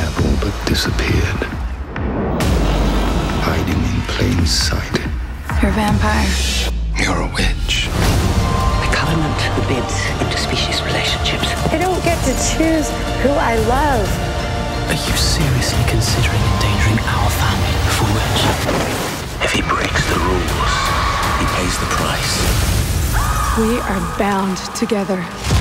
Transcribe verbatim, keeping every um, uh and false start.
have all but disappeared, hiding in plain sight. You're a vampire. You're a witch. The Covenant forbids interspecies relationships. I don't get to choose who I love. Are you seriously considering endangering our family for rich? If he breaks the rules, he pays the price. We are bound together.